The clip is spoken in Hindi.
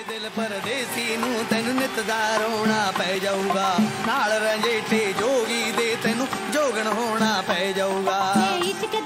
दिल परदेसी नू तेन नित दा रोना पै जाऊगा, नाल रंजेठे जोगी दे तेनू जोगन होना पै जाऊगा।